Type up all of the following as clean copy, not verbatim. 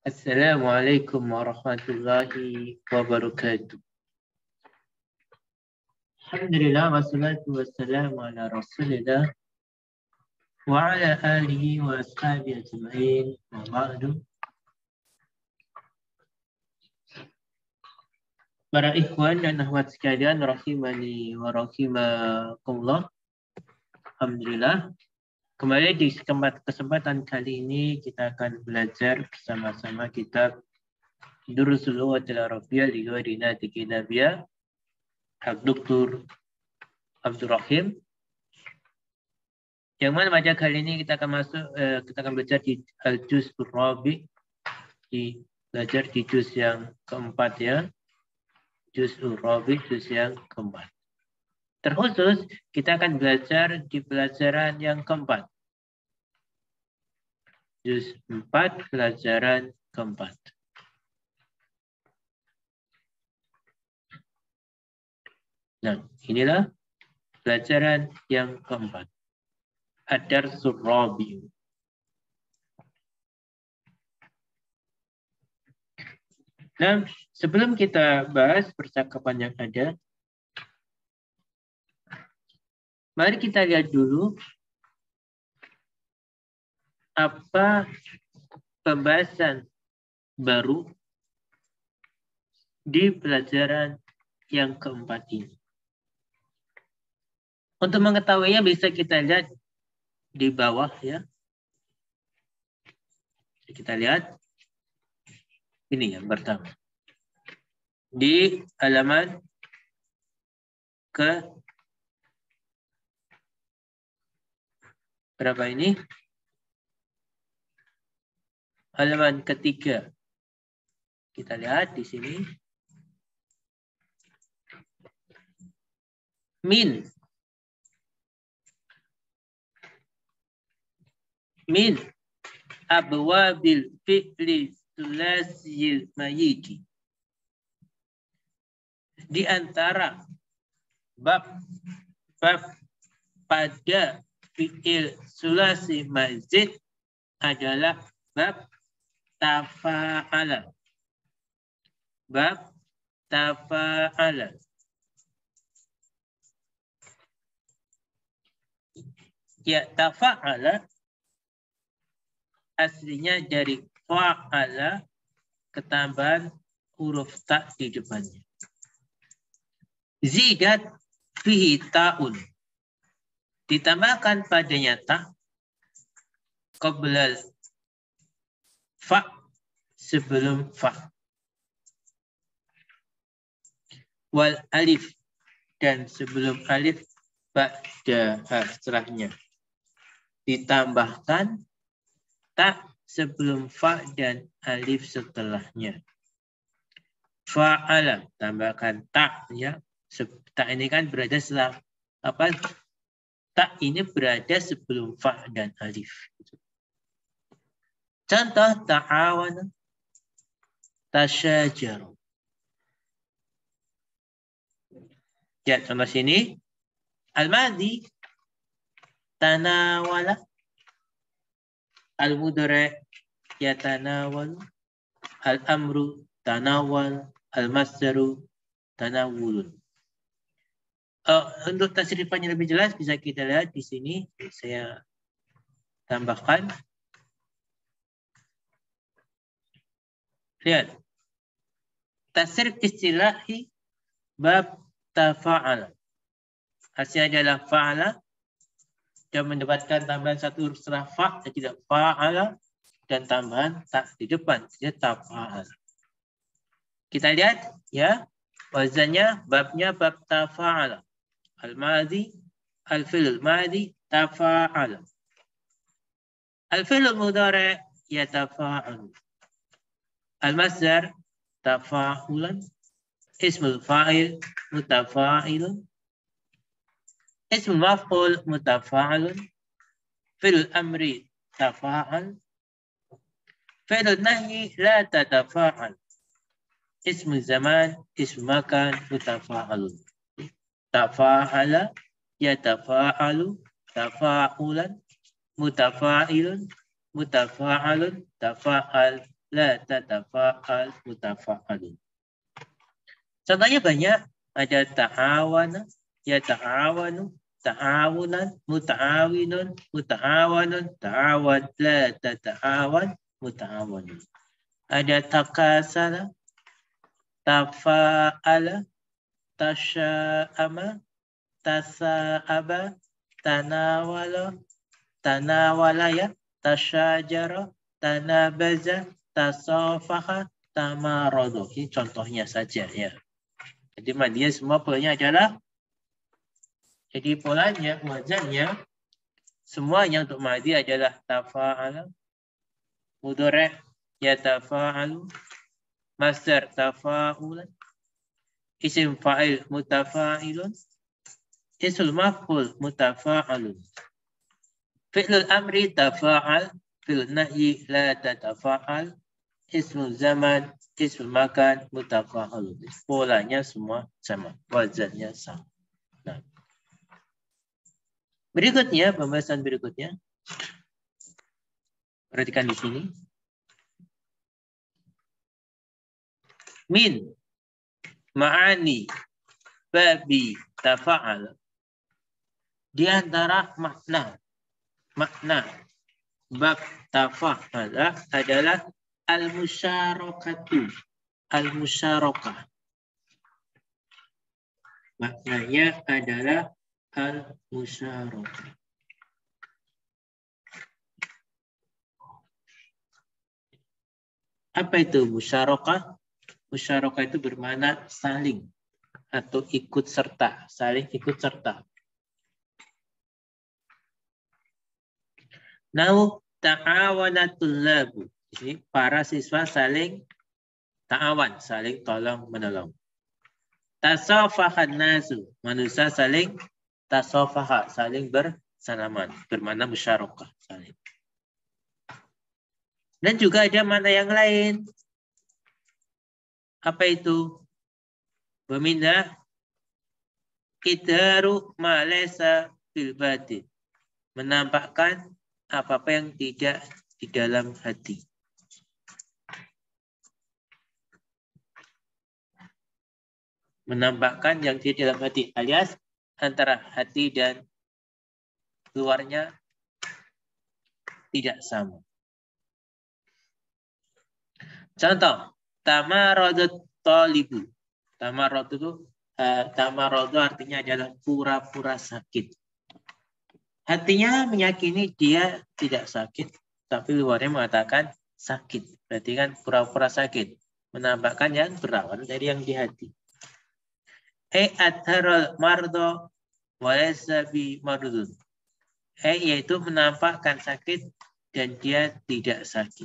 Assalamualaikum warahmatullahi wabarakatuh. Alhamdulillah wassalatu wassalamu ala Rasulillah wa ala alihi wa ashabihi ajma'in wa ba'du. Para ikhwan dan akhwat sekalian rahimani wa rahimakumullah. Alhamdulillah. Kembali di kesempatan kali ini kita akan belajar bersama-sama kitab Durusul Lughatil Arabiyyah li ghairi natiqin nabiyya Dr. Abdul Rahim. Yang mana pada kali ini kita akan belajar di Al-Juz Ar-Rabi, belajar di juz yang keempat ya. Juz Ar-Rabi, juz yang keempat. Terkhusus kita akan belajar di pelajaran yang keempat. Juz 4, pelajaran keempat. Nah, inilah pelajaran yang keempat. Ad-Darsul Rabi'. Nah, sebelum kita bahas percakapan yang ada, mari kita lihat dulu apa pembahasan baru di pelajaran yang keempat ini. Untuk mengetahuinya bisa kita lihat di bawah ya. Kita lihat ini yang pertama. Di halaman ke berapa ini? Halaman ketiga. Kita lihat di sini. Min abwabil fi'li thulathiyil mayyiti. Di antara bab pada fi'il sulasi mazid adalah bab tafa'ala. Bab tafa'ala. Ya, tafa'ala aslinya dari fa'ala ketambahan huruf ta di depannya. Zidat fihi ta'un. Ditambahkan padanya ta qabla fa, sebelum fa. Wal alif, dan sebelum alif ba'da setelahnya. Ditambahkan ta sebelum fa dan alif setelahnya. Fa'ala, tambahkan ta ya. Ta ini kan berada setelah apa? Ta ini berada sebelum fa dan alif. Contoh ta'awana, tasyajaru. Ya, contoh sini. Al-madhi, tanawala. Al-mudhari', yatanawalu. Al-amru, tanawal. Al-masdaru, tanawulun. Untuk tasrifannya lebih jelas bisa kita lihat di sini. Saya tambahkan. Lihat. Tasrif istilahi bab tafa'ala. Hasilnya adalah fa'ala. Dan mendapatkan tambahan satu huruf setelah fa, dan tidak fa'ala. Dan tambahan tak di depan. Jadi tafa'ala. Kita lihat ya. Wazannya babnya bab tafa'ala. Al-madhi, al-fi'l al-madhi, tafa'ala. Al-fi'l al-mudhari' yatafa'alu. Al-masdar, tafa'ulan. Ismul fa'il, mutafa'ilun. Ismul maf'ul, mutafa'alun. Fi'l amri, tafa'al. Fi'l nahyi, la tatafa'al. Ismul zaman, ismul makan, mutafa'alun. Tafa'ala, yatafa'alu, tafa'ulan, mutafa'ilun, mutafa'alun, tafa'al, la tatafa'al, mutafa'alun. Contohnya banyak. Ada ta'awana, ya ta'awanu, ta'awunan, muta'awinun, muta'awanun, ta'awan, la tata'awan, muta'awanun. Ada takasala, tafa'ala, tasya'ama, tasa'aba, tanawala, tanawalaya, tasyajara, tanabaza, tasafaha, tamaradu. Ini contohnya saja ya. Jadi dia semua polanya adalah, jadi polanya, wazannya, semuanya untuk madi adalah tafa'ala, mudhari' yatafa'alu, masdar tafa'ulan, isim fa'il mutafa'ilun, isul maf'ul mutafa'alun. Fi'lul amri tafa'al, fi'l nahyi la tatafa'al, ismul zaman, ismul makan, mutafa'alun. Polanya semua sama, wazannya sama. Nah. Berikutnya, pembahasan berikutnya. Perhatikan di sini. Min ma'ani babi tafa'al. Di antara makna bab tafa'ala adalah al-musyarakatu. Al-musyarakah. Maknanya adalah al-musyarakah. Apa itu musyarakah? Musyarakah itu bermakna saling atau ikut serta, saling ikut serta. Nau ta'awanatul labu. Jadi para siswa saling ta'awan, saling tolong menolong. Tasafahan nasu, manusia saling tasafaha, saling bersalaman, bermakna musyarakah, saling. Dan juga ada makna yang lain. Apa itu? Pemindah idharu ma laysa fil batin. Menampakkan apa-apa yang tidak di dalam hati. Menampakkan yang tidak di dalam hati, alias antara hati dan luarnya tidak sama. Contoh, tamaradut talibu. Tamarad itu tamarad artinya adalah pura-pura sakit. Hatinya meyakini dia tidak sakit, tapi luarnya mengatakan sakit. Berarti kan pura-pura sakit, menampakkan yang berawal dari yang di hati. Atharal mardo walaysa bi mardun. Yaitu menampakkan sakit dan dia tidak sakit.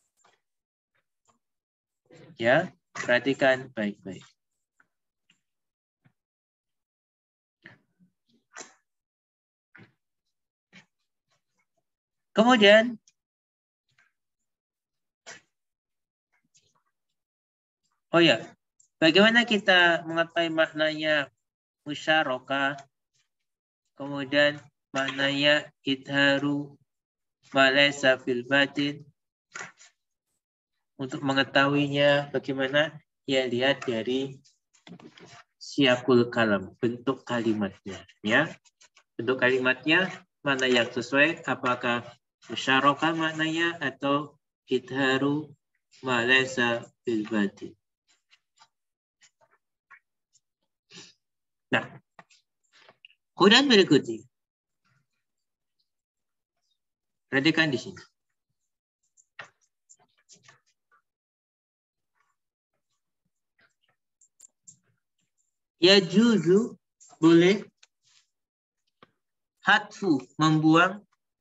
Ya, perhatikan baik-baik. Kemudian oh ya, bagaimana kita mengetahui maknanya musyarakah? Kemudian maknanya idharu ma laysa fil batin. Untuk mengetahuinya bagaimana? Ya lihat dari siyaqul kalam, bentuk kalimatnya, ya. Bentuk kalimatnya mana yang sesuai, apakah musyarakah maknanya atau idharu ma laysa fil batin. Nah, kemudian berikutnya. Perhatikan di sini. Ya juzu boleh hatfu membuang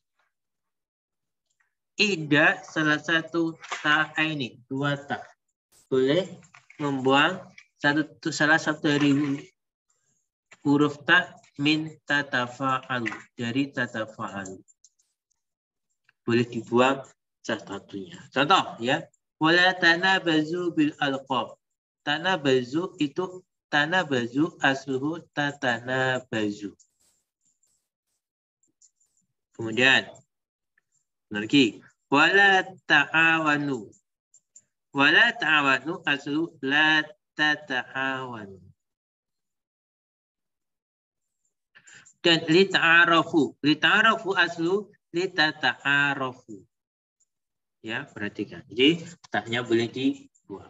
ida salah satu ta'aini, dua ta. Boleh membuang salah satu dari huruf ta min tatafa'alu, dari tatafa'alu. Boleh dibuang salah satunya. Contoh ya, wala tanabazu bil alqab. Tanabazu itu tanabazu asluhu tatanabazu. Kemudian lagi wala ta'awanu. Wala ta'awanu aslu la tata'awanu. Dan li ta'arafu. Li ta'arafu aslu li tata'arafu. Ya, perhatikan. Jadi taknya boleh dibuang.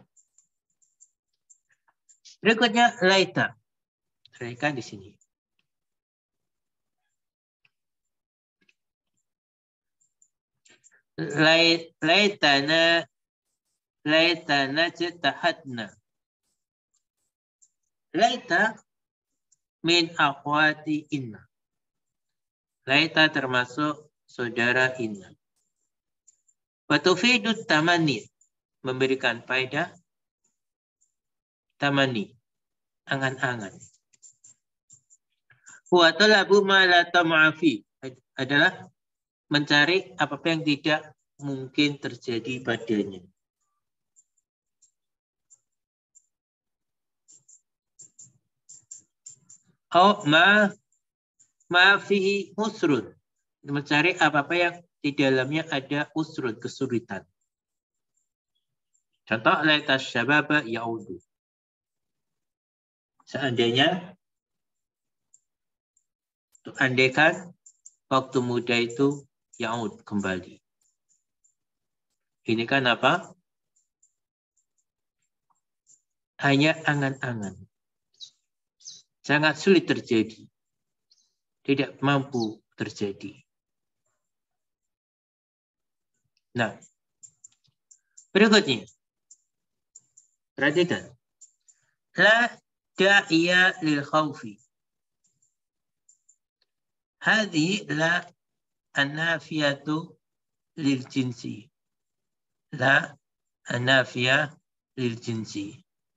Berikutnya laita. Perhatikan di sini. Laitana jatahadna. Laita min akhwati inna. Laita termasuk saudara inna. Watufidu tamani. Memberikan faedah tamani. Angan-angan. Wa talabu ma la tama'afi. Adalah mencari apa-apa yang tidak mungkin terjadi padanya. Oh, ma fihi usrun. Mencari apa-apa yang di dalamnya ada usrun, kesulitan. Contoh, laita syababa ya'udu. Seandainya, andaikan waktu muda itu ya'ud, kembali. Ini kan apa? Hanya angan-angan. Sangat sulit terjadi. Tidak mampu terjadi. Nah, berikutnya. Perhatikan. La da'iya lil khawfi. Hadi la anafiyatu lil jinsi. La anafiyah lil jinsi.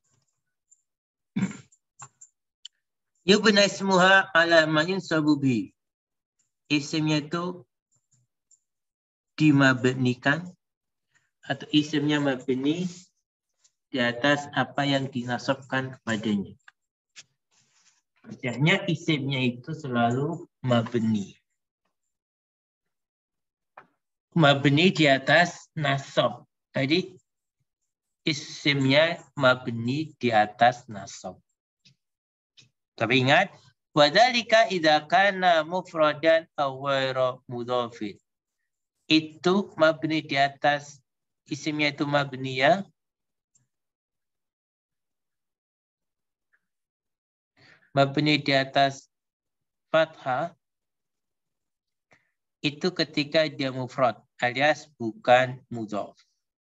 Yubna ismuha ala man yunsabu bi. Isimnya itu dimabnikan atau isimnya mabni di atas apa yang dinasabkan kepadanya. Artinya isimnya itu selalu mabni. Mabni di atas nasab. Tadi isimnya mabni di atas nasab. Tapi ingat, wadzalika idza kana mufradan aw ghairu mudhafin. Itu mabni di atas isimnya itu mabni ya. Mabni di atas fathah itu ketika dia mufrad alias bukan mudhaf.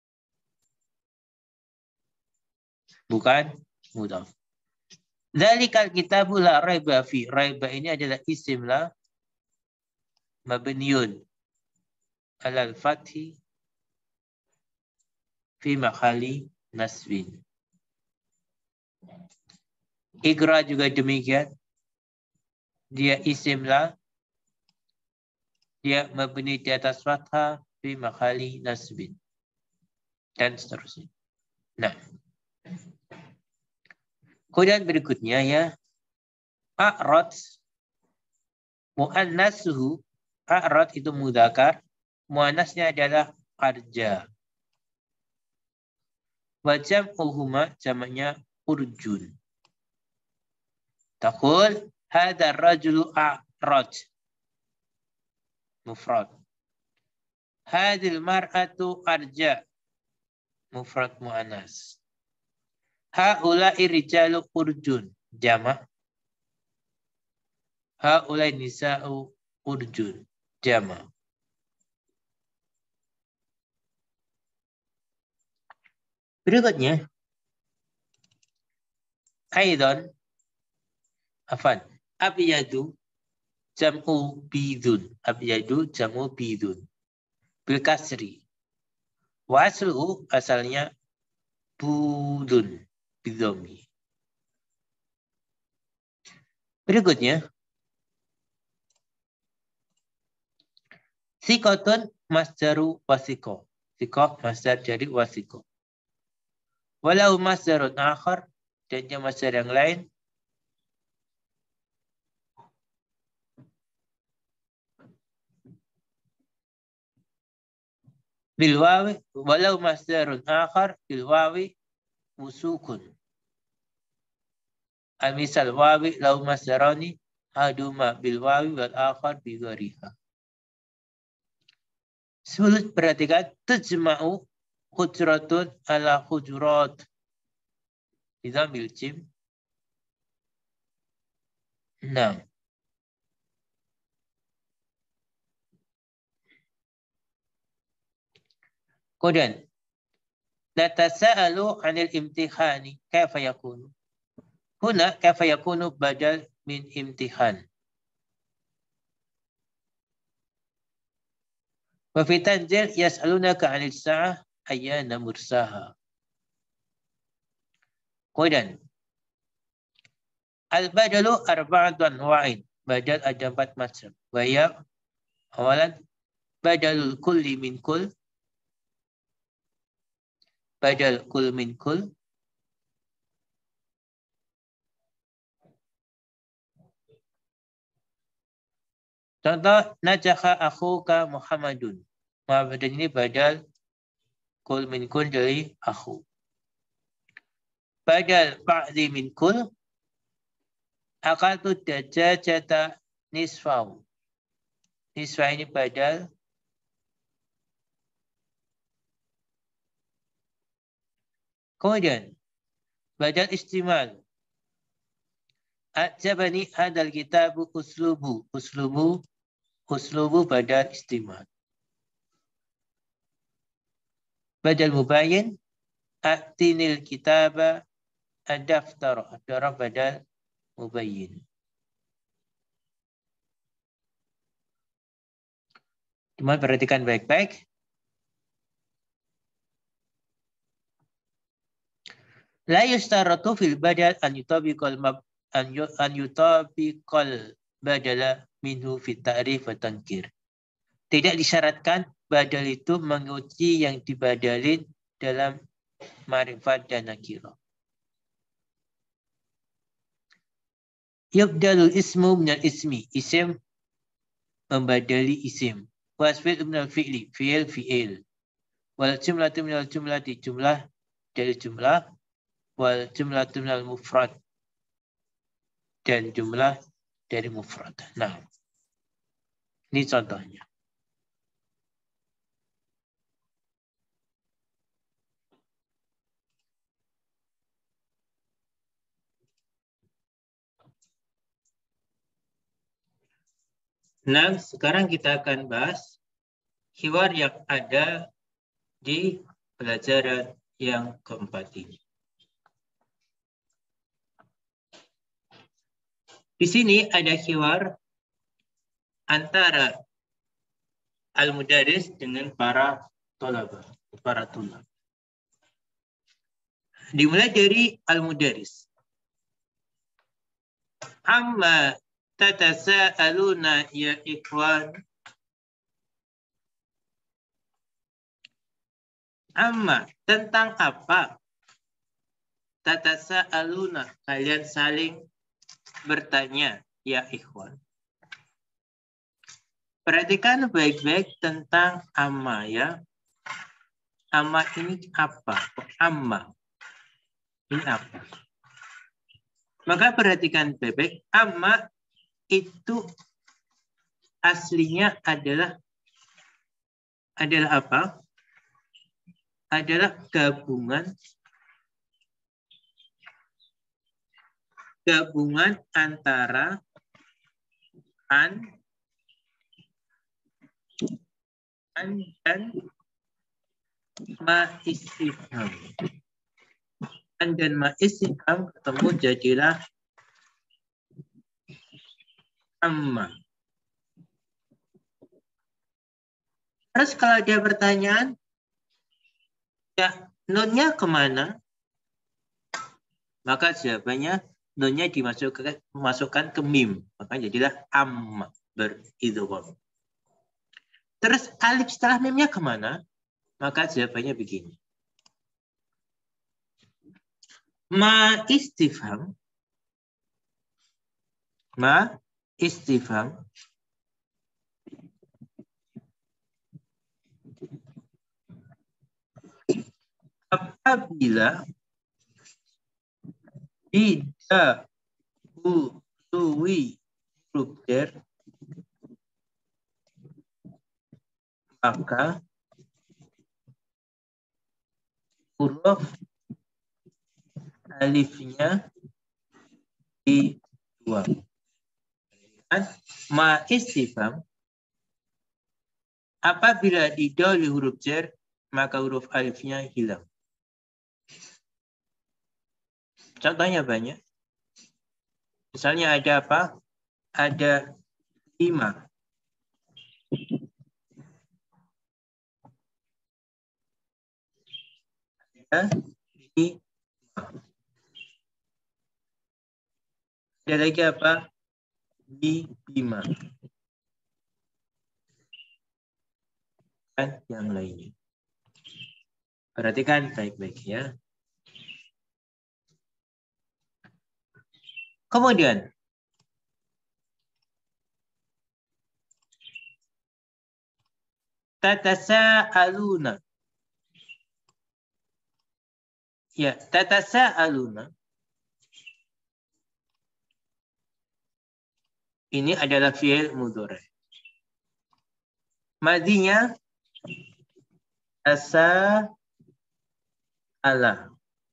Bukan mudhaf. Dzalikal kitabu la raiba fi. Raiba ini adalah isim la mabniun alal fathi fi mahalli nasbin. Iqra juga demikian. Dia isim la, dia mabni di atas fathah fi mahalli nasbin. Dan seterusnya. Nah. Kemudian berikutnya ya. A'rad mu'annasuhu. A'rad itu mudzakkar. Muannasnya adalah arja. Wa jam'uhuma jamaknya urjun. Taqul hadha ar-rajulu a'raj. Mufrad. Hadhil mar'atu arja. Mufrad muannas. Haula'i rijalu urjun. Jamak. Haula'i nisa'u urjun. Jamak. Berikutnya. Aidan. Afan. Abiyadu. Jam'u bidun. Abiyadu jam'u bidun. Bil kasri. Wa asluhu asalnya budun. Bidhomi. Berikutnya. Sikotun masdaru wasiko. Sikoh masdar dari wasiko. Walau masdarun akhar. Dan masdar yang lain. bil wawi walau masdarun akhar bil wawi musukun. Misal wawi lau masdarani haduma bil wawi wal akhar bi ghariha. Sulit perhatikan tajma'u hujratun ala hujurat. Idhamil jim. Nah. Kemudian natasa'alu 'anil imtihani kaifa yakunu. Huna kaifa yakunu badal min imtihan. Wa fi tanzil yas'alunaka 'anil sa'ah ayyana mursaha. Kemudian al-badalu arba'atu anwa'in. Badal ada 4 macam. Wa ya awalan badalul kulli min kull. Badal kull min kull. Contoh, najaha akhuka Muhammadun. Muhammadun ini badal kul min kul dari akhu. Badal ba'di min kul. Akaltu dajajata nisfau. Nisfa ini badal. Kemudian, badal istimal. Ajabani hadal kitabu uslubu. Uslubu badal istimal. Badal mubayyin. Atinil kitaba ad-daftara. Ad-daftara badal mubayyin. Cuma perhatikan baik-baik. La yustaratu fil badal an yutabiqal badala minhu fit ta'rif wa tankir. Tidak disyaratkan badal itu menguji yang dibadalin dalam ma'rifat dan nakirah. Yubdalul ismu minal ismi. Isim membadali isim. Wasfil minal fi'li. Fi'il. Wal jumlatu minal jumlati. Jumlah dari jumlah. Wal jumlatu minal mufrad. Dan jumlah dari mufrad. Nah, ini contohnya. Nah, sekarang kita akan bahas hiwar yang ada di pelajaran yang keempat ini. Di sini ada hiwar antara al-mudaris dengan para tolabah, para tulab. Dimulai dari al-mudaris. Amma tatasa'aluna ya ikhwan. Amma, tentang apa? Tatasa'aluna, kalian saling bertanya, ya ikhwan. Perhatikan baik-baik tentang amma ya. Amma ini apa? Amma. Ini apa? Maka perhatikan baik-baik. Amma itu aslinya adalah apa? Adalah gabungan antara an dan ma istifham. An dan ma istifham ketemu jadilah amma. Terus kalau ada pertanyaan, ya nunnya kemana? Maka jawabannya nunnya dimasukkan ke mim. Maka jadilah amma, beridgham. Terus alif setelah mimnya kemana? Maka jawabannya begini. Ma istifham. Ma istifham. apabila didahului huruf jar, maka huruf alifnya dibuang. Ma istifham, apabila didahului huruf jar, maka huruf alifnya hilang. Contohnya banyak. Misalnya ada apa? Ada 5. Ada 5. Ada lagi apa? 5. Dan yang lainnya. Perhatikan baik-baik ya. Kemudian tatasa'aluna. Ya, tatasa'aluna. Ini adalah fi'il mudhari'. Madinya tasa'ala.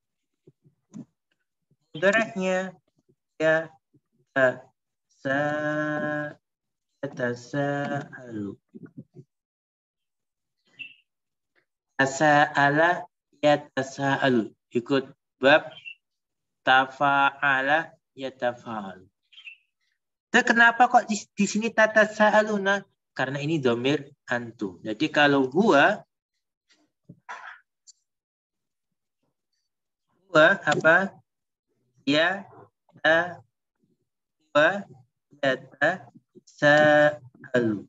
Mudhari'nya ya tasa'alu. Tasa'ala ya tasa'alu. Ikut bab tafa'ala ya tafa'alu. Kenapa kok di sini tatasa'aluna? Karena ini dhamir antum. Jadi kalau huwa apa? Ya huwa yatasa'alu.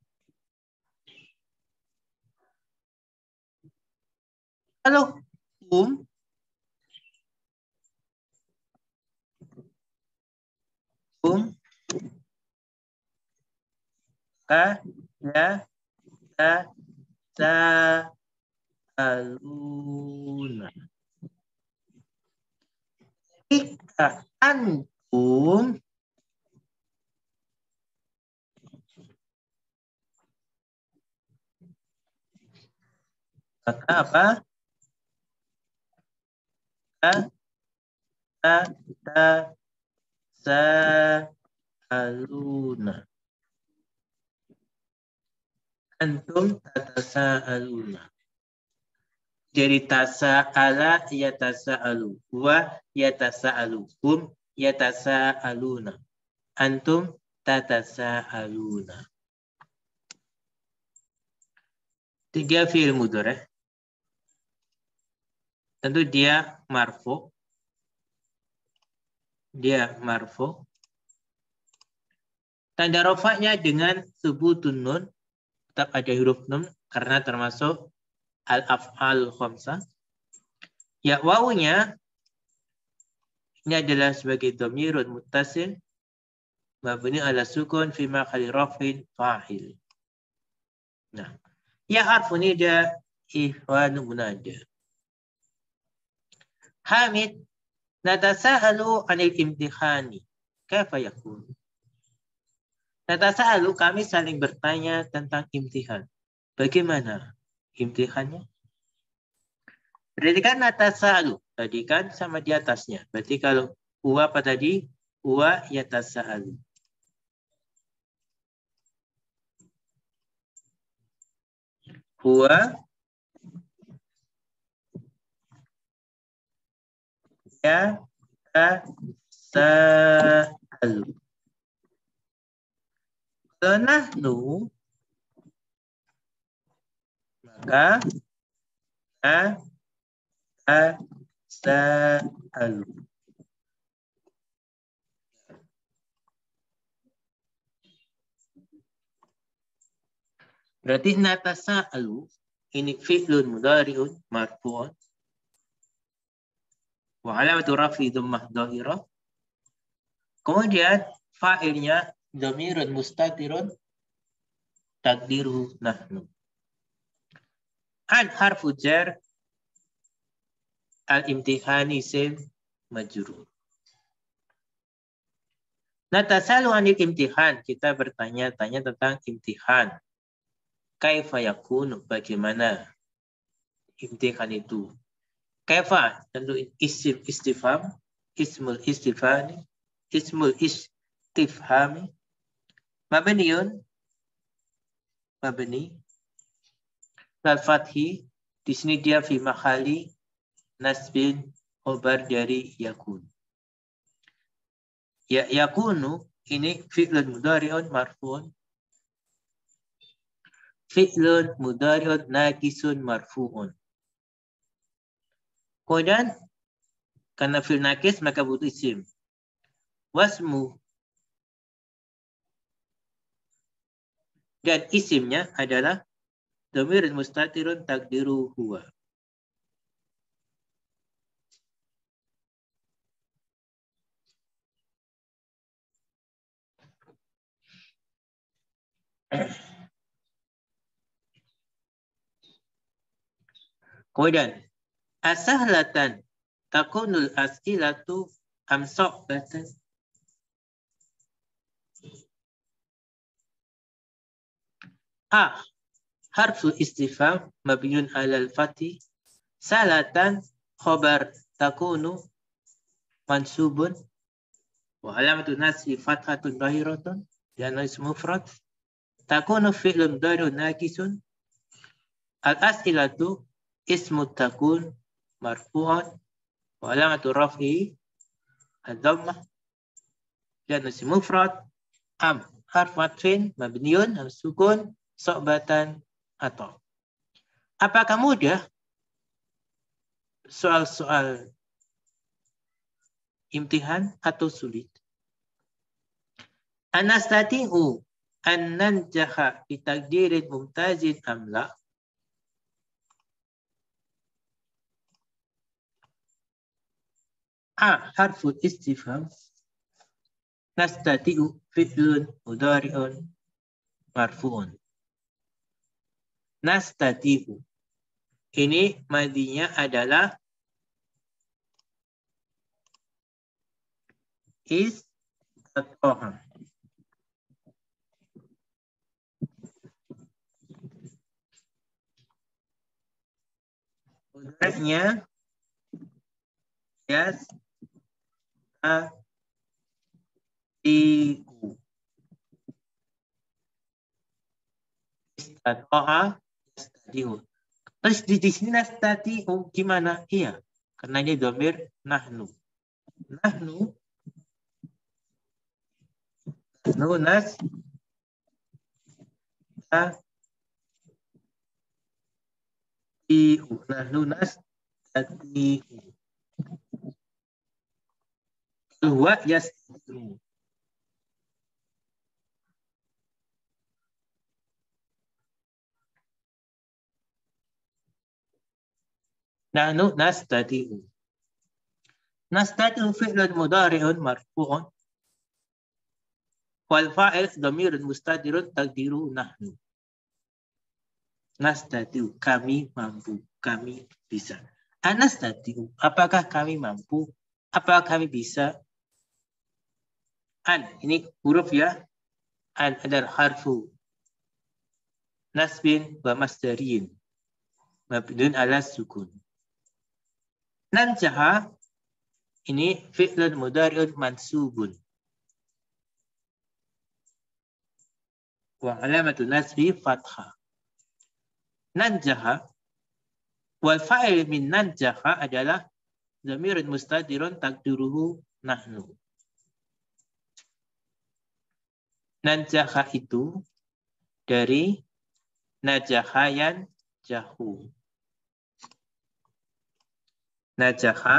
Kalau ya tasa'aluna. Jika antum maka apa? Tatasa'aluna. Antum tatasa'aluna. Jadi tasa'ala ya tasa'alu. Wa ya tasa'alu. Ya tasa'aluna. Antum tatasa'aluna. Tiga fi'il mudhari'. Tentu dia marfu. Tanda rofaknya dengan subutun nun. Tetap ada huruf nun karena termasuk al-af'al khamsah. Ya, wawunya ini adalah sebagai dhamirun muttasil mabni ala sukun fi maqali rafin fa'il. Nah, ya harfu nida ihwanu munada. Hamid, natasa'alu 'anil imtihani. Kaifa yakun? Natasa'alu, kami saling bertanya tentang imtihan. Bagaimana imtihannya? Berarti kan natasa'alu. Tadi kan sama di atasnya. Berarti kalau huwa apa tadi? Huwa yatasa'alu. Huwa yatasa'alu. Kalau nahnu, maka natasa'alu. Berarti natasa'alu ini fi'lun mudhari'un marfu'un wa alamatu raf'i dhammah dhahirah. Kemudian fa'ilnya dhamirun mustatirun takdiruhu nahnu. An harfu jar Al-imtihan isim majrur. Natasalu anil imtihan. Kita bertanya-tanya tentang imtihan. Kaifa yakunu, bagaimana imtihan itu? Kaifa, tentu isim istifham, ismul istifhami, ismul istifhami, mabniun, mabni, lal fathi, di sini dia fi mahali nasbin, khobar dari yakun. Ya, yakunu ini fi'lun mudhari'un marfu'un. Fi'lun mudhari'un naqisun marfu'un. Kemudian karena fi'l naqis maka butuh isim. Wasmu, dan isimnya adalah dhamir mustatirun takdiru huwa. Kemudian asahlatan takunul as'ilatu amsa'batan. Harfu istifham mabniun alal fathi. Salatan khobar takunu mansubun wa alamatu nasbi fathatun dhahiratun dan ismu mufrad. Takunu fi'lun mudhari'un naqisun. Al-as'ilatu ismu takun marfu'an wa alamatu raf'i ad-dhammah dan ismu mufrad. Harfu atfin mabniun al sukun so'batan atau. Apakah mudah soal-soal imtihan atau sulit? Anastati'u an nanjaha bi taqdirin mumtazin amla. Harful istifham. Nastati'u fi'lun mudhari'un marfu'un. Nastati'u. Ini madinya adalah istatoha. Mudhari'nya yastati'u. Istatoha yastati'u. Terus di sini nastati'u gimana? Iya, karena ini dhamir nahnu. Nahnu nastati'u. Huwa yastati'u. Nahnu nastati'u. Nastati'u fi'lun mudhari'un marfu'un wal fa'il dhamirun mustatirun taqdiru nahnu. Nastati'u, kami mampu, kami bisa. Anastati'u, apakah kami mampu? Apakah kami bisa? An, ini huruf ya. An adalah harfu nasbin wa masdariyin mabniun ala sukun. Nanjaha ini fi'lun mudhari'un mansubun wa alamatu nasbi fathah. Nanjaha wal fa'il min nanjaha adalah dhamirun mustatirun taqdiruhu nahnu. Nanjaha itu dari najahayan jahu. Najaha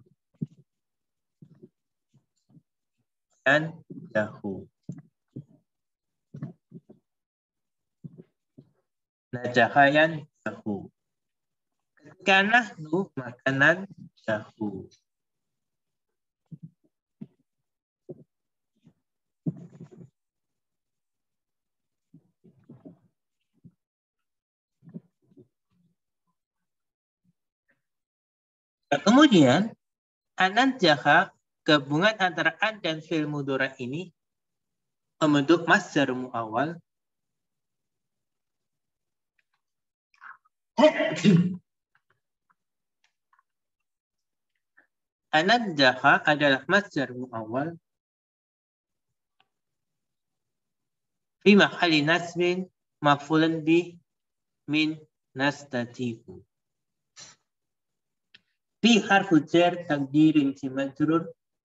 dan jahu. Najahayan jahu. Ketika nahnu makanan jahu. Nah, kemudian ananjaha, gabungan antara an dan fi'il mudhari ini membentuk masdar muawwal. Ananjaha adalah masdar muawwal fi mahalli nasbin maf'ulan bih min nastatifu. Fi harfu jar takdirin si majrur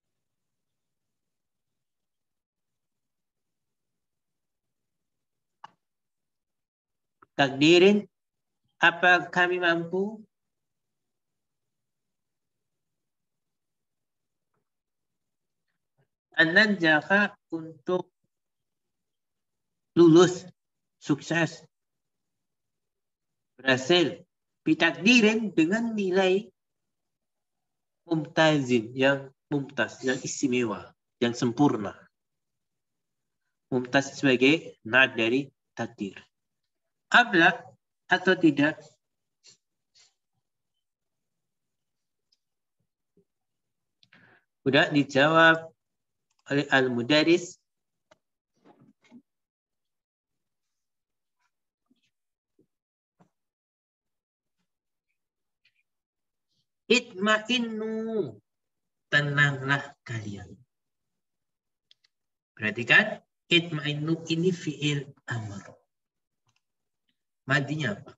takdirin, apa kami mampu? Ananjaha untuk lulus, sukses, berhasil. Bitakdirin dengan nilai mumtazin, yang mumtaz, yang istimewa, yang sempurna. Mumtaz sebagai nad dari takdir. Abla atau tidak? Sudah dijawab oleh al-mudaris. Itma'innu, tenanglah kalian. Perhatikan, itma'innu ini fi'il amr. Madinya apa?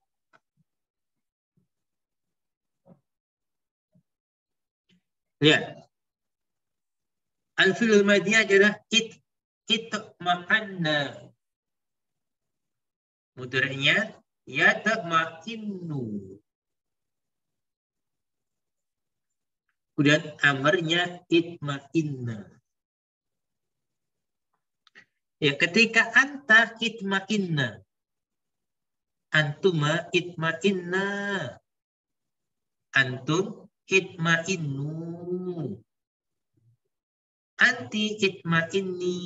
Lihat. Al-fi'il madiyah adalah itma'anna. Mudhari'nya yatma'innu. Kemudian amarnya itma'inna. Ya, ketika anta itma'inna, antuma itma'inna, antum itma'innu, anti itma'inni,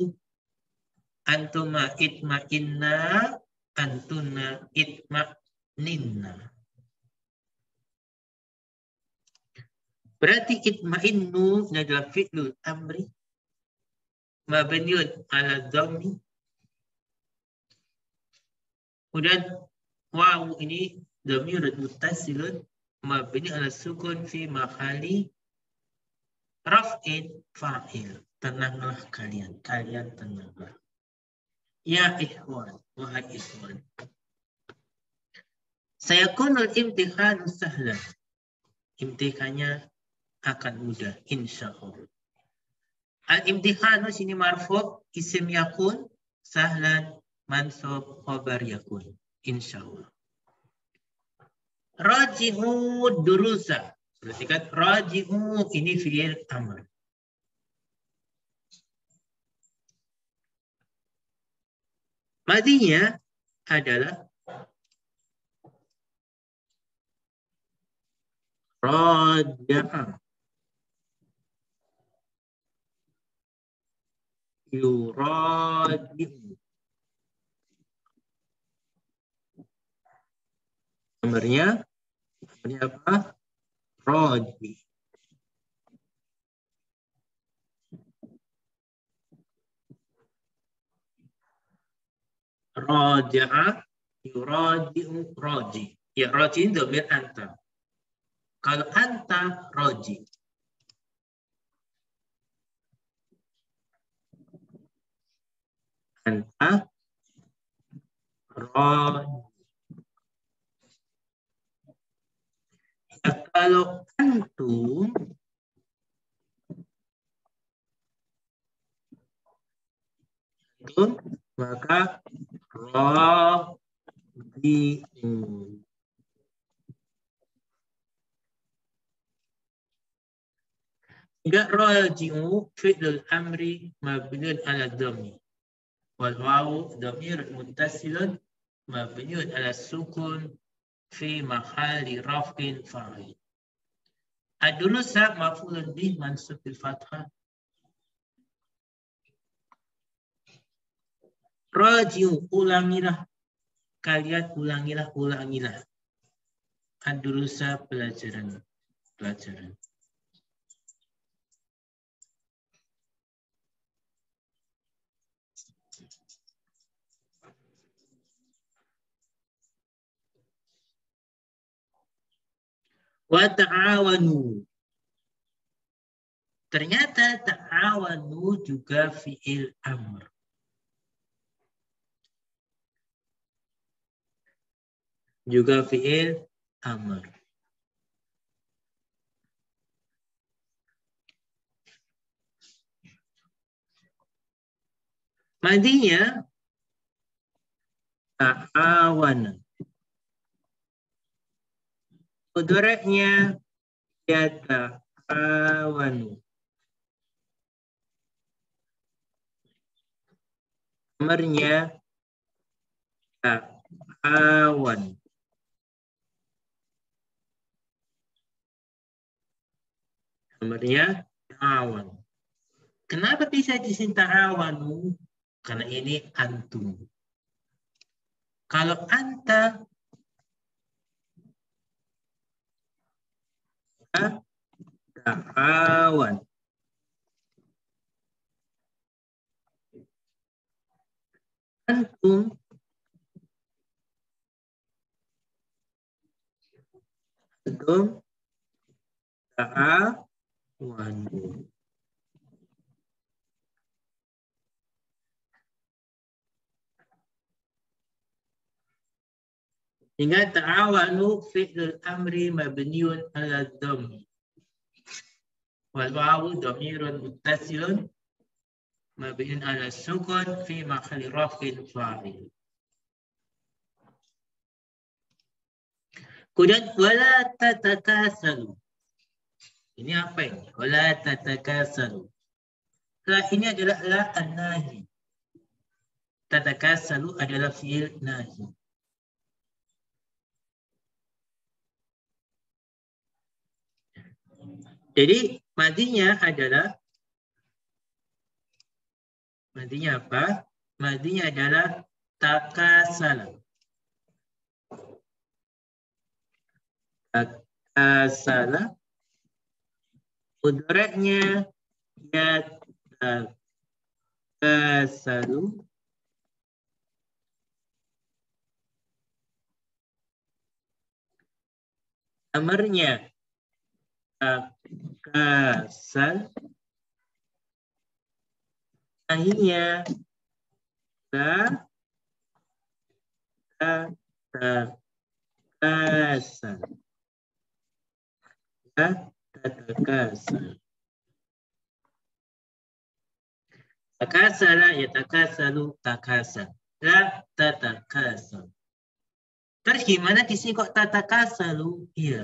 antuma itma'inna, antuna itma'ninna. Berarti itma'innu adalah fi'lul amri mabniun ala dhammi. Kemudian wawu ini dhamirun muttasilun mabni ala sukun fi mahalli raf'in fa'il. Tenanglah kalian, kalian tenanglah. Ya ikhwan, wahai ikhwan. Sayakunul imtihanu sahlan. Imtihannya akan mudah, insya Allah. Al-imtihanu sini marfu, isim yakun, sahlan, mansub, khabar yakun. Insya Allah. Raji'u durusa. Perhatikan, raji'u ini fi'il amr. Madinya adalah raja'a. Yuradi'u. Nomornya apa? Raji. Raja'a, yuradi'u, raji. Ya, raji ini dhamir anta. Kalau anta, raji. Anta, raji. Ya, kalau antum, maka raji'un. Enggak, raji'u fi'lul amri mabniun ala dhammi. Wal wawu dhamir muttasilun mabniun ala sukun fi mahalli raf'in fa'il. Ad-durusa maf'ulun bih mansub bil fathah. Raji'u, ulangilah. Kalian ulangilah. Ad-durusa pelajaran. pelajaran. Wa ta'awanu. Ternyata ta'awanu juga fi'il amr. Juga fi'il amr. Madinya ta'awana. Mudhari'nya yata'awanu. Amarnya ta'awan. Amarnya ta'awan. Kenapa bisa disini ta'awanu? Karena ini antum. Kalau anta ta'awan. Antum ta'awanu. Ingat ta'awanu fi'lul amri mabniun ala dhammi. Wal wawu dhamirun muttasilun mabniun ala sukun fi mahalli raf'in fa'il. Kemudian wala tatakasalu. Ini apa ini? Wala tatakasalu. La ini adalah la an-nahi. Tatakasalu adalah fi'il nahi. Jadi madinya adalah apa? Madinya adalah takasala. Takasala. Mudhari'nya yatakasalu. Amarnya takasal. Nahinya tatakasal. Tatakasal. Takasala yatakasalu takasal. La tatakasal. Terus gimana di sini kok tatakasalu? Iya.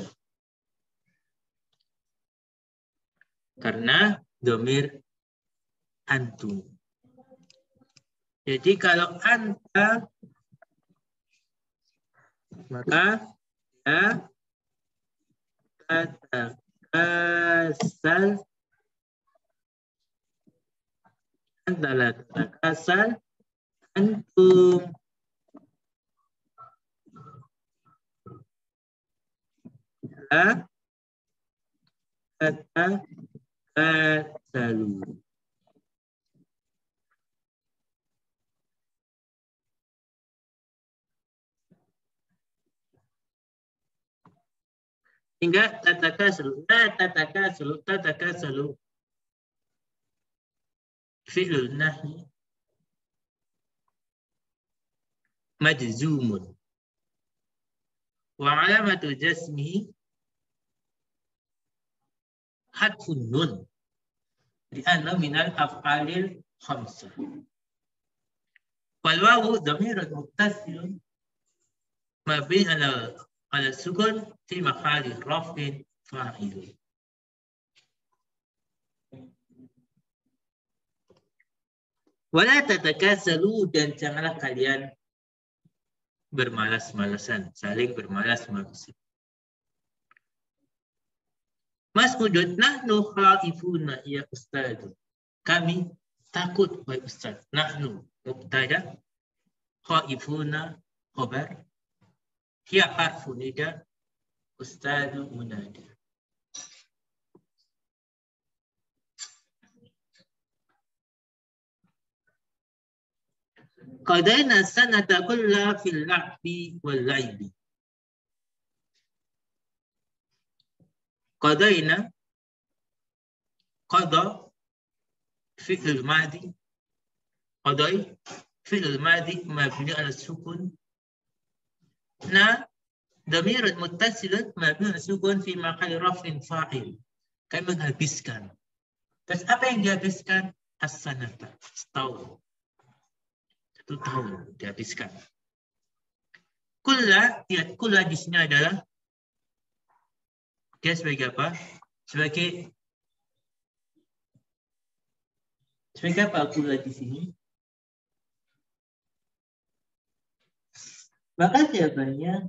Karena dhamir antum. Jadi kalau anta, maka ya tatakasal. Anta la tatakasal. Antum. La tatakasalu. Hingga tatakasalu, tatakasalu fi'lul nahi majzumun wa alamatu jasmihi hadfun nun li'anna minal af'alil khamsah. Wal wawu dhamirun muttasilun mabni ala sukun fi mahalli raf'in fa'il. Wala tatakasalu, dan janganlah kalian bermalas-malasan, saling bermalas-malasan. Mas'udun nahnu khaifuna ya ustaz. Kami takut wahai ustaz. Nahnu mubtada, khaifuna khabar, hiya harfu nida, ustaz munada. Qadaina sanata kulla fil la'bi wal la'ibi. Qadaina, qada fi'l madi, qadai fi'l madi mabni ala sukun. Na dhamir muttasil mabni ala sukun fi maqam raf'in fa'il. Kami menghabiskan. Terus apa yang dihabiskan? As-sanata, setahun. 1 tahun dihabiskan. Kulla, lihat kulla di sini adalah dia sebagai apa? Sebagai apa kulla di sini? Maka jawabannya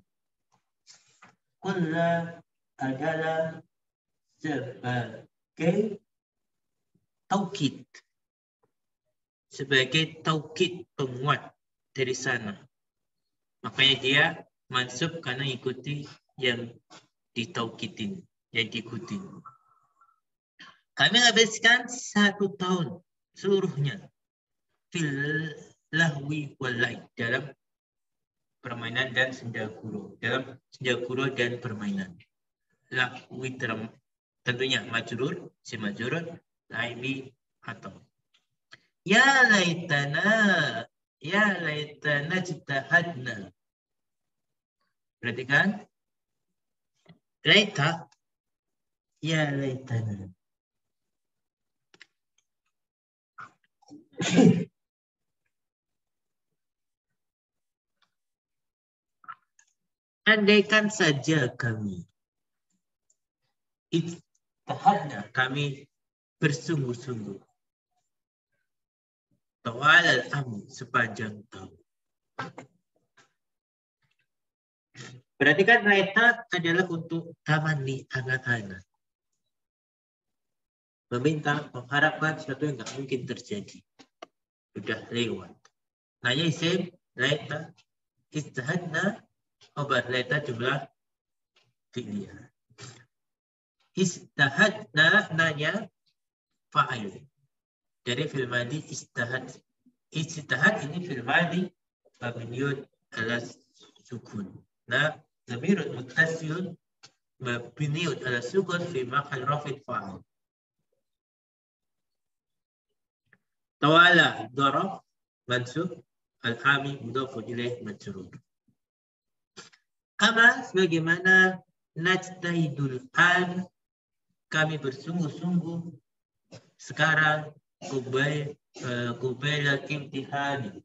kulla adalah sebagai taukid. Sebagai taukid, penguat dari sana. Makanya dia mansub karena ikuti yang ditaukidin, yang diikuti. Kami habiskan 1 tahun seluruhnya fil lahwi wal laib, dalam permainan dan senda guru, dalam senda guru dan permainan. Lahwi tentunya majrur, si majrur, laibi atau ya laitana jitahadna. Perhatikan. Laita, ya laitana. Andaikan saja kami. Ijtahadna, kami bersungguh-sungguh. Tawal al-amr, sepanjang tahun. Perhatikan laita adalah untuk tamani anak-anak. Meminta, mengharapkan sesuatu yang tidak mungkin terjadi. Sudah lewat. Nanya isim, laita, istahadna, obat laita jumlah fi'liyah. Istahadna, nanya, fa'il. Dari fil madi istahad. Istahad ini fil madi mabniun ala sukun. Nah, dhamirun muttasilun mabniun ala sukun fi maqam raf'in fa'il. Tawala dharaf mansub, al-ami mudhaf ilaih majrur. Kama sebagaimana najtahidul an, kami bersungguh-sungguh sekarang Kubaila imtihani.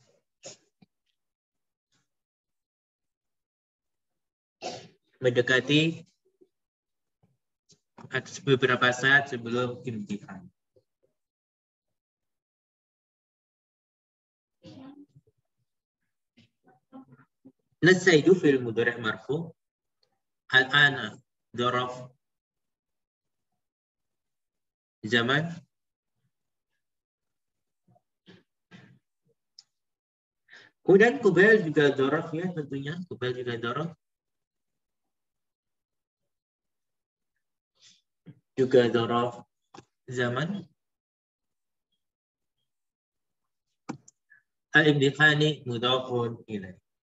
Mendekati beberapa saat sebelum imtihan. Nasaidu fil mudhari' marfu. Al-ana dharaf zaman. Kemudian kubail juga dharaf ya, tentunya kubail juga dharaf. Juga dharaf zaman. Al-imtihani mudhafun ilaih.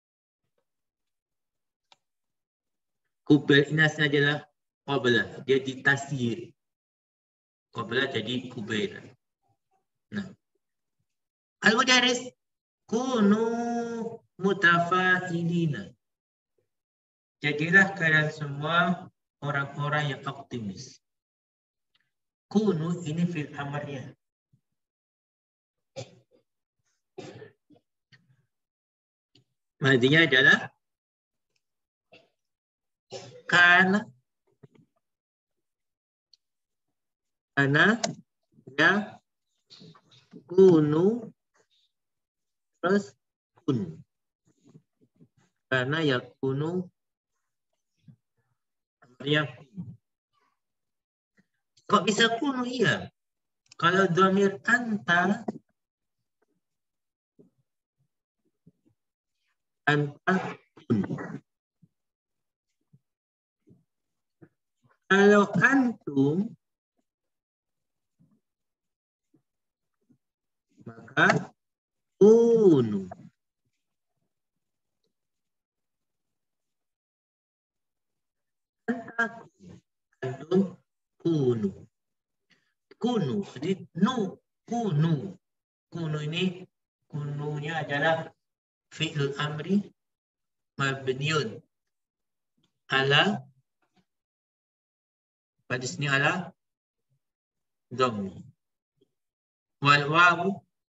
Kubail ini aslinya adalah qabla, dia ditasir. Qabla jadi kubail. Nah, al-mudaris kunu mutafa'ilina. Jadilah kalian semua orang-orang yang optimis. Kunu ini fi'il amarnya. Madinya adalah kana ya kunu terus kun. Karena ya kunu ya kun. Kok bisa kunu? Iya. Kalau dhamir anta kun. Kalau antum maka Kunu. Kandung kunu. Kunu. Jadi nu. Kunu. Kunu ini. Kununya adalah fi'lul amri mabniun ala. Pada sini ala dhammi. Wal wawu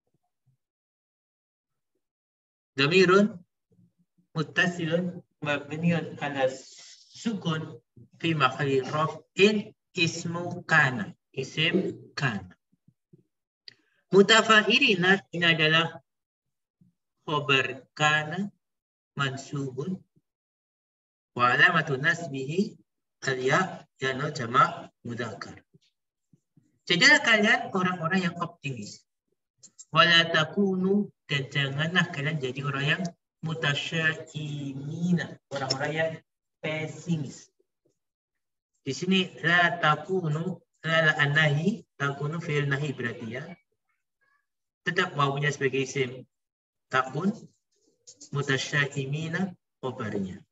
dhamirun muttasilun mabniun ala sukun fi mahalli raf'in ismu kana. Isim kana. Mutafa'ilina ini adalah khobar kana mansubun wa alamatu nasbihi al-ya yana jama' mudzakkar. Jadilah kalian orang-orang yang optimis. Wala takunu, dan janganlah kalian jadi orang yang mutasyaimina, orang-orang yang pesimis. Di sini la takunu, la anahi, takunu fi'il nahi berarti ya. Tetap wawunya sebagai isim takun, mutasyaimina khobarnya.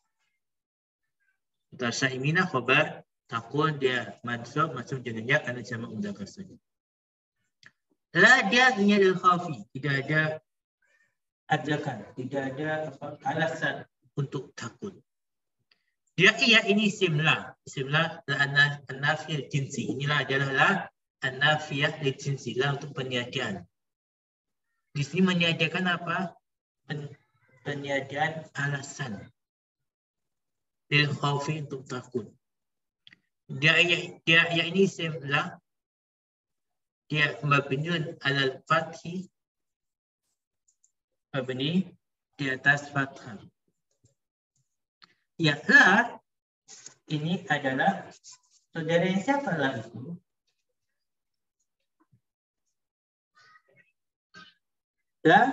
Mutasyaimina khobar, takun dia mansub, masuk dengan ya karena jamak mudzakkar saja. La da'iyya lil khafi, tidak ada ajakan, tidak ada alasan untuk takut. Da'iyya ini isim la. Isim la an-nafiyah jinsi. Inilah adalah la an-nafiyah lil jinsi, la untuk peniadaan. Di sini meniadakan apa? Peniadaan alasan. Lil khafi untuk takut. Da'iyya ini isim la. Dia mabniun alal fathi, mabni di atas fathah. Ya, la ini adalah saudara siapa la itu? La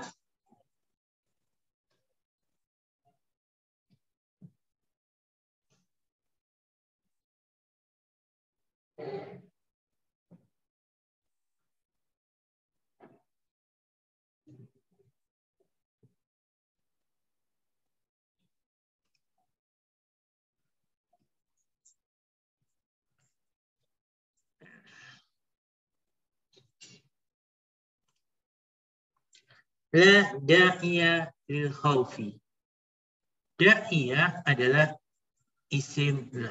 da'iyya lil khawfi. Da'iyya adalah isim la.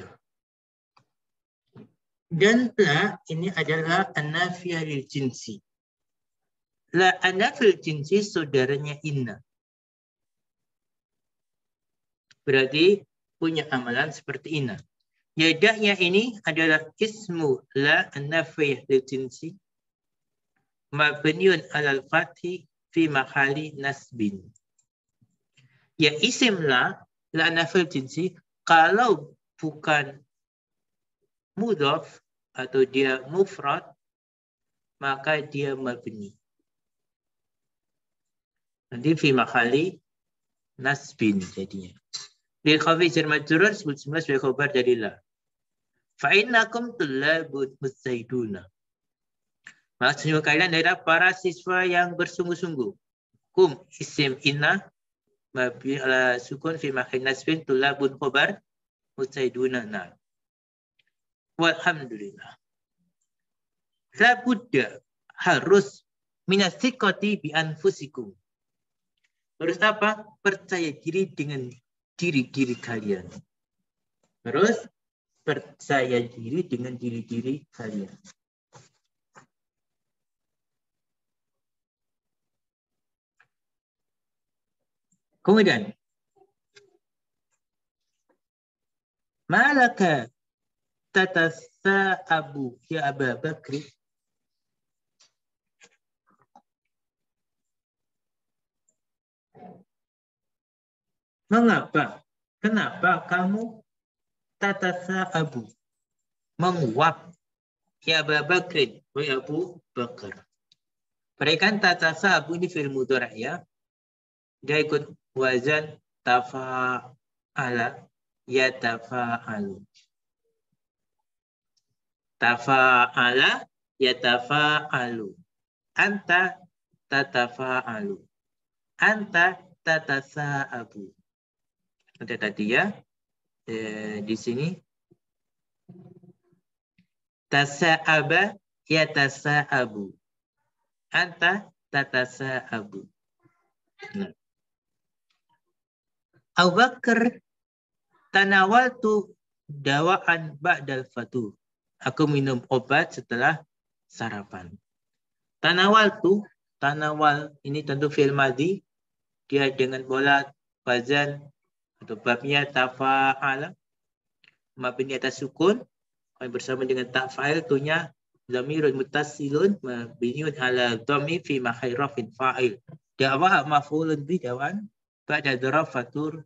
Dan la ini adalah an-nafiyah lil jinsi. La an-nafiyah lil jinsi saudaranya inna. Berarti punya amalan seperti inna. Ya, da'iyya ini adalah ismu la an-nafiyah lil jinsi mabniun alal fathi fi mahali nasbin. Ya, isim la nafil jinsi, kalau bukan mudhaf atau dia mufrad, maka dia mabni. Nanti fi mahali nasbin jadinya. Di khafi jar majrur sebut semula sebagai khabar dari la. Fa innakum tullabun mustahiduna. Maksudnya kalian adalah para siswa yang bersungguh-sungguh. Kum isim inna mabni ala sukun fi mahall nasbin tulabun khabar mustahiduna na. Walhamdulillah. La budda, harus minasiqati bi anfusikum. Harus apa? Percaya diri dengan diri-diri kalian. Harus percaya diri dengan diri-diri kalian. Kemudian, malaka tatasa'abu ya Aba Bakri. Mengapa? Kenapa kamu tatasa'abu? Menguap ya Aba Bakri, wahai Abu Bakar. Berikan tatasa'abu ini fi'il mudhari' ya. Dia ikut wazan tafa'ala yatafa'alu. Tafa'ala yatafa'alu. Anta tatafa'alu. anta tatasa'abu. Ada tadi ya. Di sini tasa'aba yatasa'abu. Anta tatasa'abu. Nah. Abu Bakar tanawaltu dawaan ba'dal fatur. Aku minum obat setelah sarapan. Tanawaltu, tanawal ini tentu fi'il madhi. Dia dengan bola wazan atau babnya tafa'ala. Mabni atas sukun. Bersama dengan ta'fa'il tunya dhamirun muttasilun mabniun ala dhammi fi mahai rafin fa'il. Da'wa maf'ulun bi dawaan ba'da dharaf fatur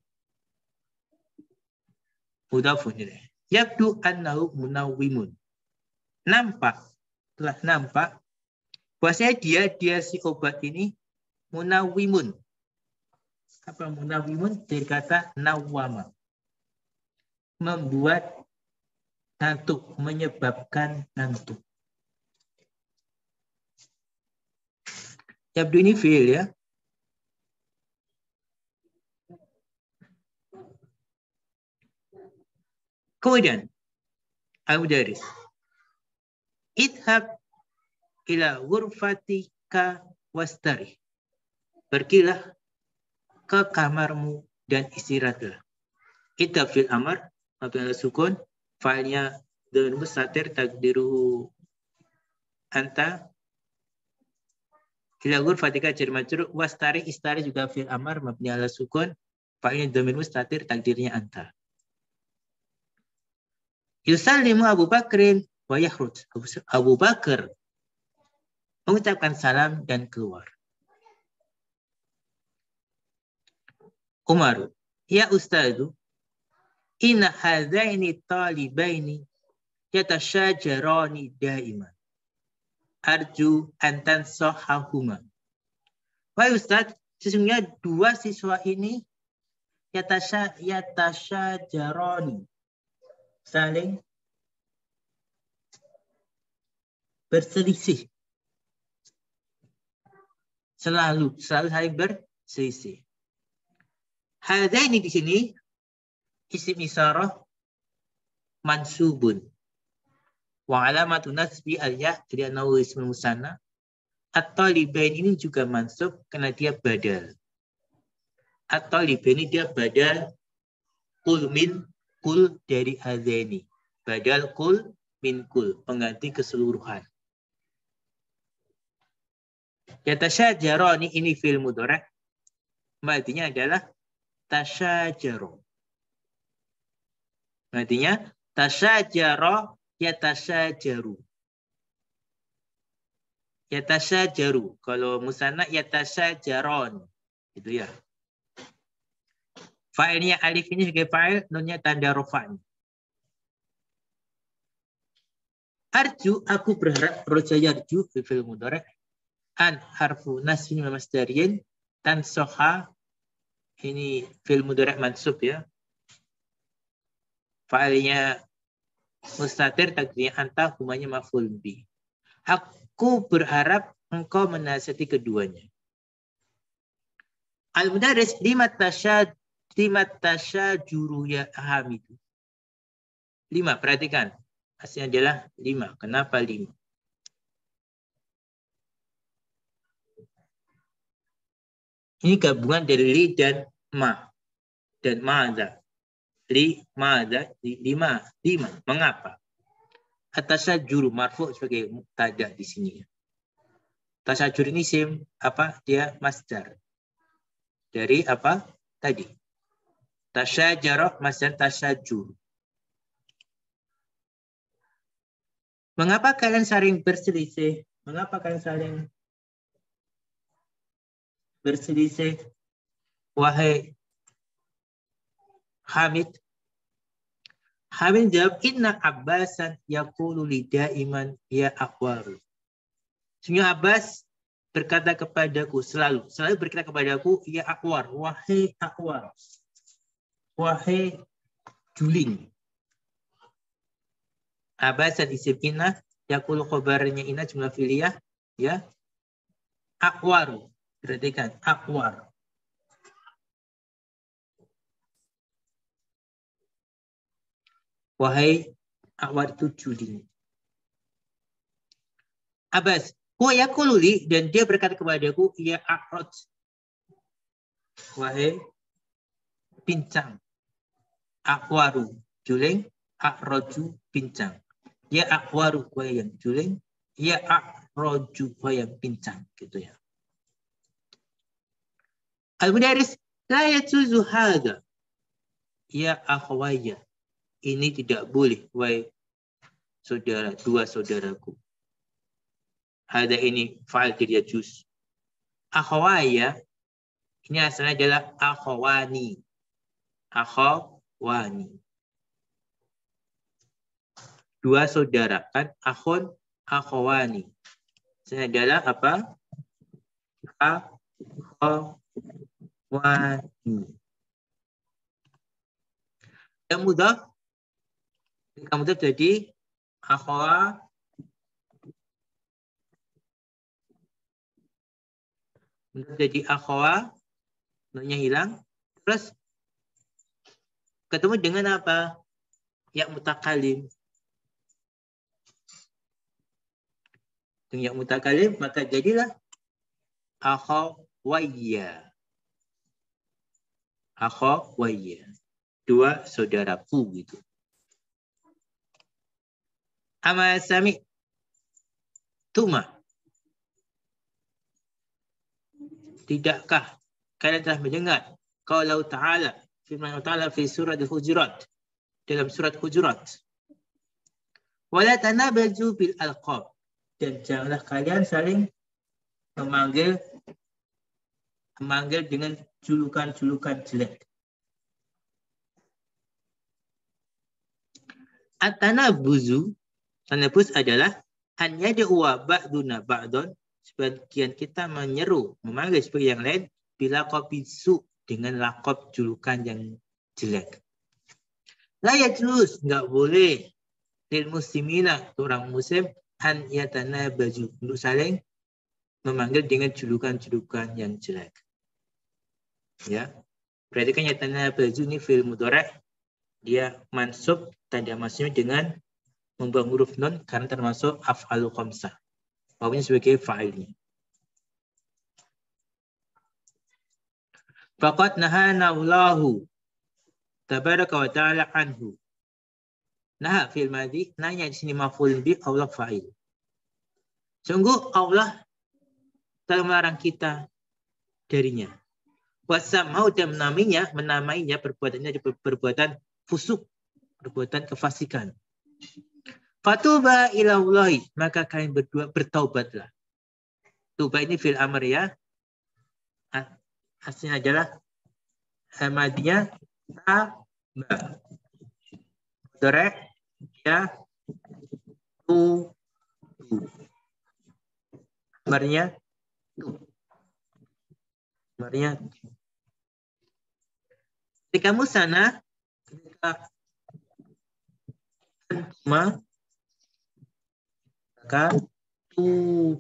mudhafun ilaih. Yabdu annahu munawwimun. Nampak, telah nampak bahwasanya dia si obat ini munawwimun. Apa munawwimun? Dari kata nawwama. Membuat ngantuk, menyebabkan ngantuk. Yabdu ini fi'il ya. Kemudian al-mudaris. Idhab ila ghurfatika wastari. Pergilah ke kamarmu dan istirahatlah. Idhab fil amar, mabni ala sukun, fa'ilnya dhamir mustatir takdiruhu anta. Ila ghurfatika jar majrur, wastari istari juga fil amar mabni ala sukun, fa'ilnya dhamir mustatir takdirnya anta. Yusallimu Abu Bakrin wa yakhruj. Abu Bakar mengucapkan salam dan keluar. Umar, ya Ustadu, inna hadzaini talibaini yatashajarani daiman. Arju an tansahahuma. Wahai Ustaz, sesungguhnya dua siswa ini yatashajarani. Saling berselisih. Selalu saling berselisih. Hadza ini di sini isim isyarah mansubun. Wa alamatu nasbi al-ya jadi annahu ismul musanna. At-talibain ini juga mansub karena dia badal. At-talibain ini dia badal kul min kul dari hadzani. Badal kul min kul, pengganti keseluruhan. Yatasyajarani ini fi'il mudhari'. Madinya adalah tasyajaro. Madinya tasyajaro yatasyajaru. Yatasyajaru. Kalau musanna yatasyajaron. Itu ya. Fa'ilnya alif ini sebagai fa'il, nunnya tanda rafa'nya. Arju, aku berharap, roja yarju, fi'il mudhari'. An harfu nasbin wa masdariyin, tan soha, ini fi'il mudhari' mansub ya. Fa'ilnya mustatir, takdirnya anta, humanya maf'ul bi. Aku berharap engkau menasihati keduanya. Al-mudaris limat tasyajuru ya hamidu. 5, perhatikan. Hasilnya adalah 5. Kenapa 5? Ini gabungan dari li dan ma. Dan ma'adha. Li, ma'adha, 5. Mengapa? At-tasyajuru marfu' sebagai mubtada di sini. Tasyajur ini isim apa? Dia masdar. Dari apa? Tadi. Tasyajara masdar tasyajur. Mengapa kalian saling berselisih? Mengapa kalian saling berselisih? Wahai Hamid. Hamid jawab, inna Abbasan yaqulu li daiman ya akwaru. Sesungguhnya Abbas berkata kepadaku selalu berkata kepadaku, ya akwar, wahai akwar. Wahai juling. Abbasan isim inna, yaqulu khobarnya inna jumlah fi'liyah, ya. Akwaru. Perhatikan, akwar. Wahai Akwar itu juling. Abbas, huwa yaqulu li, dan dia berkata kepadaku, ya A'raj, wahai pincang. Akwaru, juling. A'raju, pincang. Ya akwaru, wahai yang juling. Ya a'raju, wahai yang pincang. Gitu ya. Al-Mudaris, la yajuzu hadha. Ya akhwaya. Ini tidak boleh, wahai saudara, dua saudaraku. Ada ini fa'al tidak juz. Akhwaya ini asalnya adalah akhwani. Akhwani. Dua saudara kan akhun akhwani. Asalnya adalah apa? Akhwani. Yang mudhaf jadi akhwa. Jadi akhwa, nunnya hilang. Terus ketemu dengan apa? Ya mutakalim. Dengan ya mutakalim, maka jadilah akhwayya. Akhwayya. Dua saudaraku gitu. Ama sami tuma. Tidakkah kalian telah mendengar qaul Ta'ala, firman Allah Ta'ala fi surat Al-Hujurat, dalam surat Hujurat. Wala tanabaju bil alqab, dan janganlah kalian saling memanggil dengan julukan-julukan jelek. At-tanabuzu, tanabuz adalah hanya da'wa ba'duna ba'don, sebagian kita menyeru, memanggil sebagai yang lain, bila qabisu, dengan lakop julukan yang jelek. La yajuz, nggak boleh, lil muslimina, orang muslim, an yatanabaju, untuk saling memanggil dengan julukan-julukan yang jelek. Ya, berarti kan yatanabaju ini fi'il mudhari', dia mansub tanda masuknya dengan membuang huruf nun karena termasuk af'alu khamsah. Wawunya sebagai fa'ilnya. Faqad nahana Allahu tabaraka wa ta'ala anhu. Nah, fi'il madhi, nanya di sini maf'ul bi, Allah fa'il. Sungguh Allah telah melarang kita darinya. Wasamau, dan menamainya perbuatannya perbuatan fusuk, perbuatan kefasikan. Fatuba ilallahi, maka kalian berdua bertaubatlah. Tuba ini fil amr ya. Hasilnya adalah madnya taba. Dore ya tu. Amrnya tu. Amrnya. Ketika musana, ketika antuma, maka tu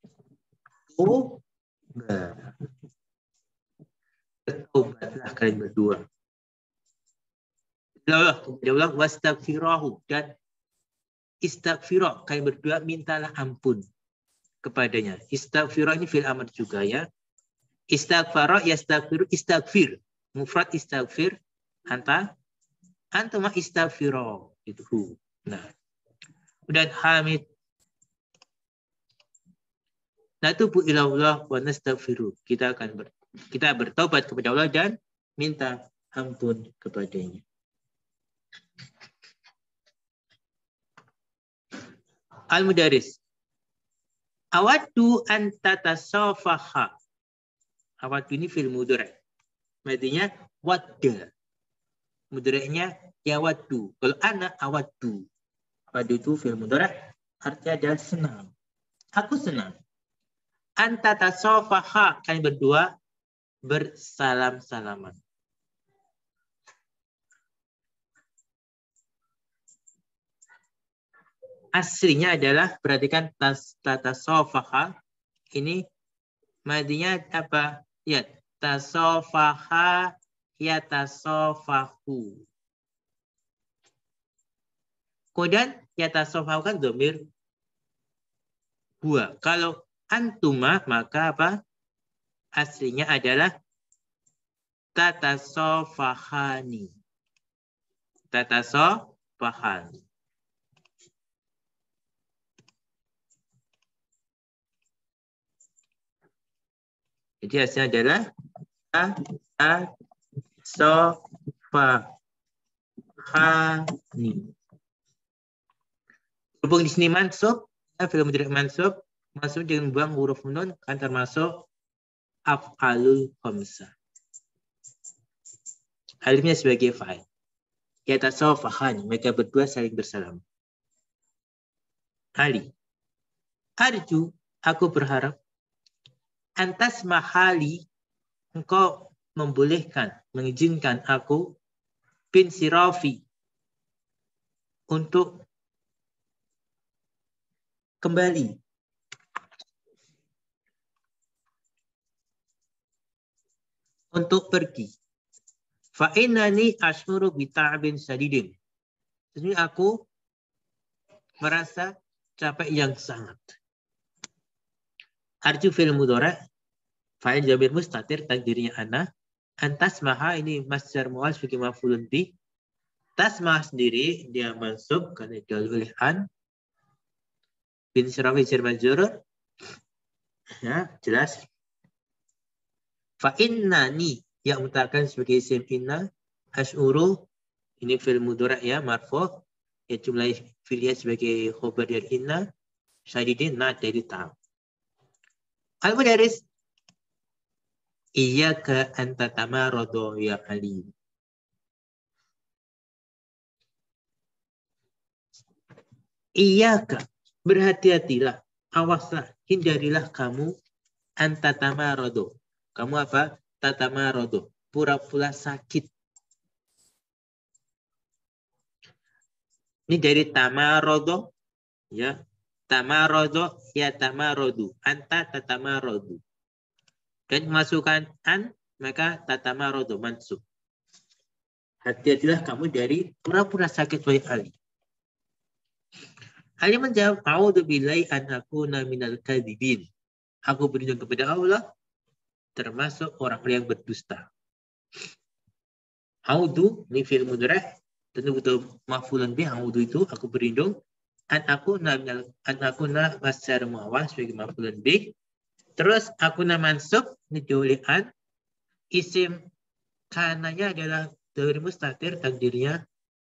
bertaubatlah kalian berdua. Allah wastaghfirahu, dan istaghfirah, kalian berdua mintalah ampun kepadanya. Istaghfirah ini fil amr juga ya. Istaghfara yastaghfiru istaghfir. Mufrad istaghfir, antuma istaghfirah itu. Nah, dan hamid. Natubu ilallah wa nastaghfiru. Kita bertaubat kepada Allah dan minta ampun kepadanya. Al-Mudaris. Awaddu an tatasafaha. Awaddu ini fil mudhari'. Artinya wadda. Mudhari'nya yawaddu. Kalau ana awaddu. Awaddu itu fil mudhari', artinya adalah senang. Aku senang. An tatasafaha, kalian berdua bersalam-salaman. Aslinya adalah, perhatikan tatasafaha ini madinya apa? Ya, tasafaha yatasafahu. Kemudian yatasofahu kan dhamir huwa. Kalau antuma maka apa? Aslinya adalah tatasofahani. Tatasofahani. Jadi hasilnya adalah tatasofahani. Berhubung di sini mansub, fi'il mudhari' mansub, masuk dengan buang huruf nun kan termasuk af'alul khamsah. Alifnya sebagai fa'il. Yatasofahani, mereka berdua saling bersalam. Ali. Arju, aku berharap. Antas mahali, engkau membolehkan, mengizinkan aku bin sirafi untuk kembali. Untuk pergi. Fa'innani ashuru bita'abin sadidin. Jadi aku merasa capek yang sangat. Arju fi'il mudhari', fa'il dhamir mustatir, takdirnya ana. Antas maha ini masdar mu'al sebagai maf'ulun bih. Tasmah sendiri dia mansub karena didahului oleh an. Bin sirafi jar majrur. Ya, jelas. Fa'innani yang mutakan sebagai isim inna. Ash'uru ini fi'il mudhari' ya marfu'. Ya jumlah fi'liyah sebagai khobar dari inna. Syadidin na dari ta'am. Al-Mudaris, iyyaka an tatamaradu ya Ali. Iyyaka, berhati-hatilah, awaslah, hindarilah kamu an tatamaradu. Kamu apa? Tatamaradu, pura-pura sakit. Ini dari tamarodo, ya. Tamarodo, ya tamarodu. Anta tatamarodu. Dan masukkan an, maka tatamarodu mansub. Hati-hatilah kamu dari pura-pura sakit wahai Ali. Ali menjawab, a'udzubillahi an akuna minal kadzibin. Aku berlindung kepada Allah termasuk orang yang berdusta. A'udzu ini fi'il mudhari', tentu betul maf'ulun bih. A'udzu itu aku berlindung. An akuna masdar muawwal sebagai maf'ulun bih. Terus akuna mansub didahului an. Isim kananya adalah dhamir mustatir, takdirnya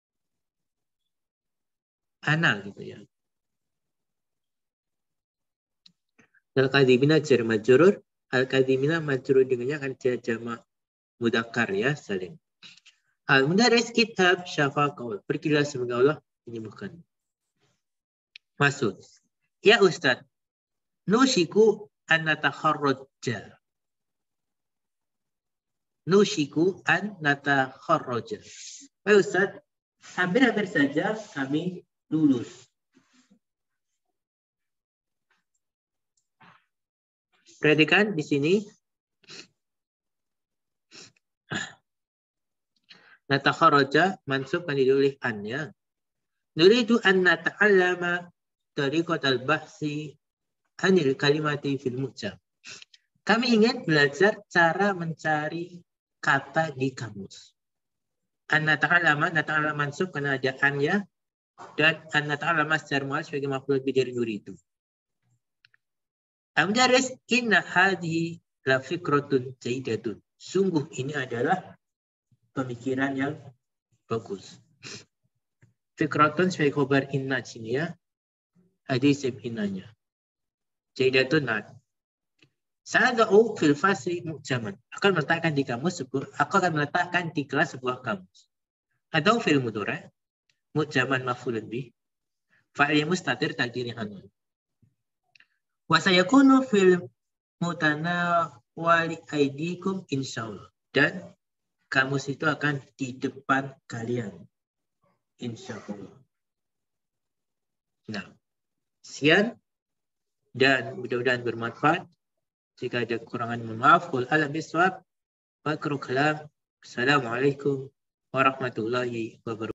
ana gitu ya. Al-kadzibina jar majrur, al-kadzibina majrur dengannya akan jamak mudzakkar ya, salim. Al-Mudaris kitab syafa qaul. Pergilah semoga Allah menyembuhkan. Maksud. Ya Ustaz, nushiku an natakharraja. Nushiku an natakharraja. Baik Ustaz, hampir-hampir saja kami lulus. Perhatikan di sini. Natakharraja mansub kan didahului an ya. Nuridu an nata'allama tariqatal bahsi anil kalimati fil mu'jam. Kami ingin belajar cara mencari kata di kamus. An nata'allama mansub karena ada an ya, dan an nata'allama secara mu'al sebagai maf'ul bih dari nuridu. Amdaris inna hadhi la fikratun jaidatun. Sungguh ini adalah pemikiran yang bagus. Fikratun sebagai khobar inna sini ya. Hadis innanya. Jaidatun nad. Sa'adau fil fasri mu'jaman. Akan meletakkan di kamus aku akan meletakkan di kelas sebuah kamus. Atau fil mudhari' mu'jaman maf'ulun bih. Fa'il mustatir takdirnya anun. Wa sayakunu fil mutanawali aidikum insyaallah. Dan kamus itu akan di depan kalian. Insyaallah. Nah, sekian dan mudah-mudahan bermanfaat. Jika ada kekurangan mohon maaf. Qul alam bisawab. Wa akhiru kalam. Assalamualaikum warahmatullahi wabarakatuh.